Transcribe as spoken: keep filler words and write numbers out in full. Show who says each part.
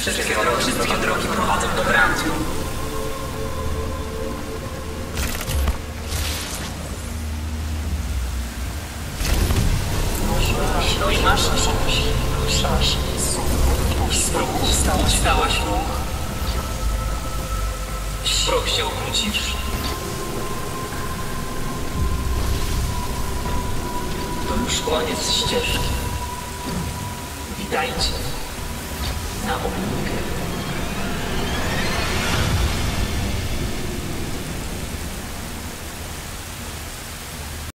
Speaker 1: Wszystkie, wszystkie drogi prowadzą do Brantu. No i masz coś. Ruszasz. Z prochu wstałaś, wstałaś ruch. Proch się obrócisz. To już koniec ścieżki. Witajcie na ogniku.